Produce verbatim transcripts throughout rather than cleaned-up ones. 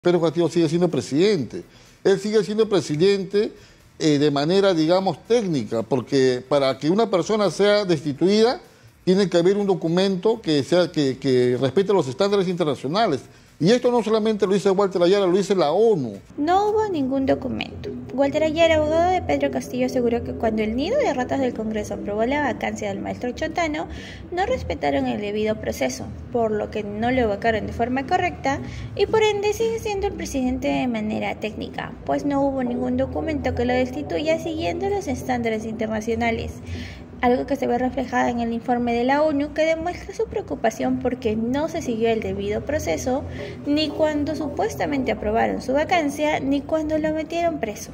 Pedro Castillo sigue siendo presidente. Él sigue siendo presidente eh, de manera, digamos, técnica, porque para que una persona sea destituida tiene que haber un documento que, sea, que, que respete los estándares internacionales. Y esto no solamente lo dice Walter Ayala, lo dice la ONU. No hubo ningún documento. Walter Ayala, abogado de Pedro Castillo, aseguró que cuando el nido de ratas del Congreso aprobó la vacancia del maestro Chotano, no respetaron el debido proceso, por lo que no lo evocaron de forma correcta y por ende sigue siendo el presidente de manera técnica, pues no hubo ningún documento que lo destituya siguiendo los estándares internacionales. Algo que se ve reflejado en el informe de la ONU que demuestra su preocupación porque no se siguió el debido proceso ni cuando supuestamente aprobaron su vacancia ni cuando lo metieron preso.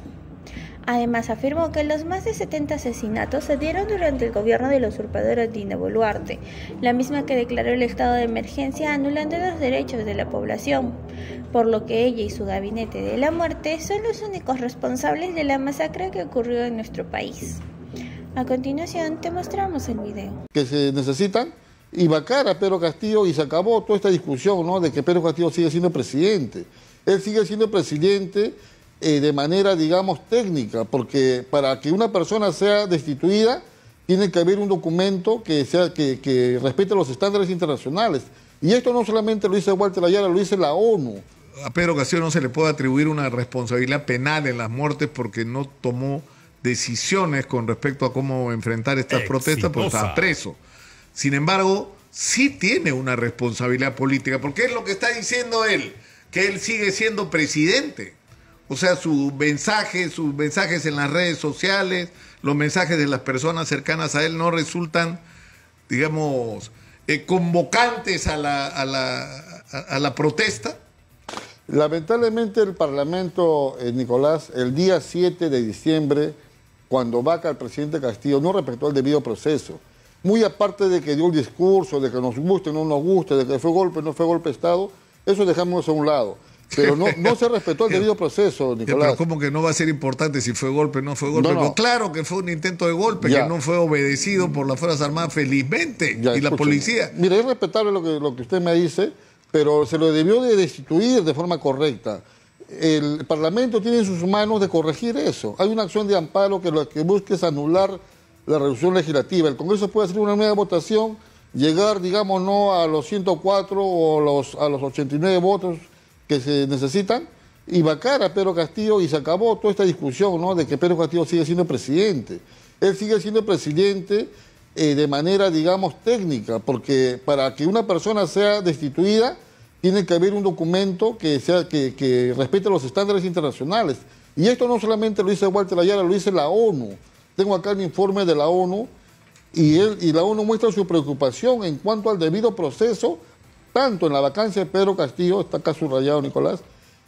Además afirmó que los más de setenta asesinatos se dieron durante el gobierno de la usurpadora Dina Boluarte, la misma que declaró el estado de emergencia anulando los derechos de la población, por lo que ella y su gabinete de la muerte son los únicos responsables de la masacre que ocurrió en nuestro país. A continuación te mostramos el video. Que se necesitan y vacar a Pedro Castillo y se acabó toda esta discusión, ¿no?, de que Pedro Castillo sigue siendo presidente. Él sigue siendo presidente eh, de manera, digamos, técnica, porque para que una persona sea destituida tiene que haber un documento que, sea, que, que respete los estándares internacionales. Y esto no solamente lo dice Walter Ayala, lo dice la ONU. A Pedro Castillo no se le puede atribuir una responsabilidad penal en las muertes porque no tomó decisiones con respecto a cómo enfrentar estas Exitosa. protestas, pues está preso. Sin embargo, sí tiene una responsabilidad política, porque es lo que está diciendo él, que él sigue siendo presidente. O sea, sus mensajes, sus mensajes en las redes sociales, los mensajes de las personas cercanas a él no resultan, digamos, eh, convocantes a la, a, la, a, a la protesta. Lamentablemente el Parlamento, eh, Nicolás, el día siete de diciembre, cuando vaca al presidente Castillo, no respetó el debido proceso. Muy aparte de que dio el discurso, de que nos guste o no nos guste, de que fue golpe o no fue golpe de Estado, eso dejamos a un lado. Pero no, no se respetó el debido proceso, Nicolás. Pero ¿cómo que no va a ser importante si fue golpe o no fue golpe? No, no. Claro que fue un intento de golpe, ya. que no fue obedecido por las Fuerzas Armadas, felizmente, ya, y la policía. Mira, es respetable lo que, lo que usted me dice, pero se lo debió de destituir de forma correcta. El Parlamento tiene en sus manos de corregir eso. Hay una acción de amparo que lo que busca es anular la resolución legislativa. El Congreso puede hacer una nueva votación, llegar, digamos, no a los ciento cuatro o los, a los ochenta y nueve votos que se necesitan y vacar a Pedro Castillo y se acabó toda esta discusión, ¿no?, de que Pedro Castillo sigue siendo presidente. Él sigue siendo presidente eh, de manera, digamos, técnica, porque para que una persona sea destituida tiene que haber un documento que, sea, que, que respete los estándares internacionales. Y esto no solamente lo dice Walter Ayala, lo dice la ONU. Tengo acá el informe de la ONU y, él, y la ONU muestra su preocupación en cuanto al debido proceso, tanto en la vacancia de Pedro Castillo, está acá subrayado Nicolás,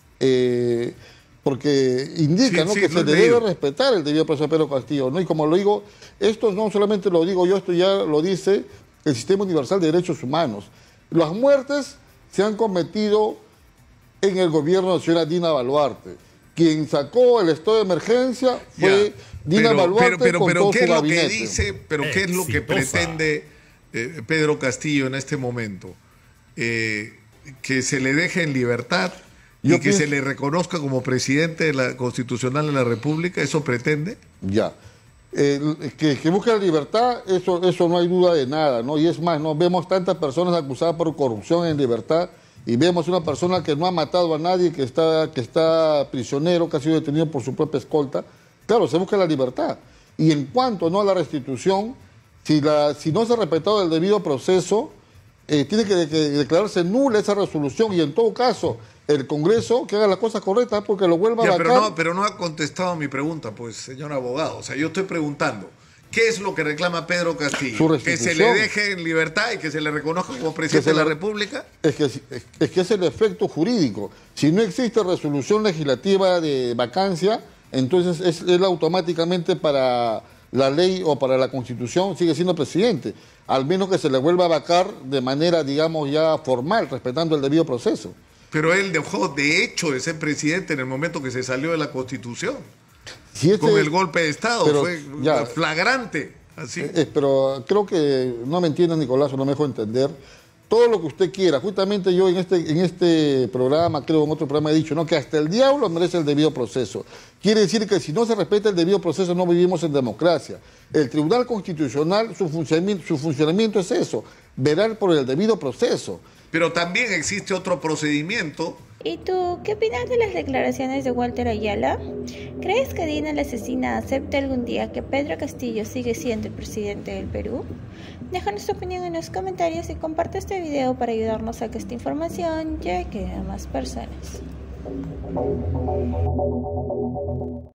eh, porque indica, sí, ¿no?, sí, que se le debe respetar el debido proceso de Pedro Castillo, ¿no? Y como lo digo, esto no solamente lo digo yo, esto ya lo dice el Sistema Universal de Derechos Humanos. Las muertes se han cometido en el gobierno de la señora Dina Boluarte. Quien sacó el estado de emergencia fue ya, Dina pero, Boluarte pero, pero, con pero, todo ¿qué su es lo gabinete? que dice, pero qué es lo que pretende eh, Pedro Castillo en este momento? Eh, que se le deje en libertad y yo que pienso, se le reconozca como presidente de la, constitucional de la República. ¿Eso pretende? Ya. Eh, que, que busque la libertad, eso, eso no hay duda de nada, ¿no? Y es más, ¿no?, vemos tantas personas acusadas por corrupción en libertad y vemos una persona que no ha matado a nadie, que está, que está prisionero, que ha sido detenido por su propia escolta. Claro, se busca la libertad. Y en cuanto, ¿no?, a la restitución, si, la, si no se ha respetado el debido proceso, eh, tiene que, que declararse nula esa resolución y en todo caso el Congreso que haga las cosas correctas porque lo vuelva ya, a vacar. Pero no, pero no ha contestado mi pregunta, pues, señor abogado. O sea, yo estoy preguntando, ¿qué es lo que reclama Pedro Castillo? ¿Que se le deje en libertad y que se le reconozca como presidente de la República? Es que, es, es que es el efecto jurídico. Si no existe resolución legislativa de vacancia, entonces es, es automáticamente para la ley o para la Constitución sigue siendo presidente. Al menos que se le vuelva a vacar de manera, digamos, ya formal, respetando el debido proceso. Pero él dejó de hecho de ser presidente en el momento que se salió de la Constitución. Si este, con el golpe de Estado, pero, fue ya, flagrante. Así. Eh, pero creo que no me entiendes, Nicolás, o no me dejo entender. todo lo que usted quiera. Justamente yo en este, en este programa, creo en otro programa he dicho, ¿no?, que hasta el diablo merece el debido proceso. Quiere decir que si no se respeta el debido proceso no vivimos en democracia. El Tribunal Constitucional, su funcionamiento, su funcionamiento es eso, velar por el debido proceso. Pero también existe otro procedimiento. ¿Y tú qué opinas de las declaraciones de Walter Ayala? ¿Crees que Dina la asesina acepte algún día que Pedro Castillo sigue siendo el presidente del Perú? Déjanos tu opinión en los comentarios y comparte este video para ayudarnos a que esta información llegue a más personas.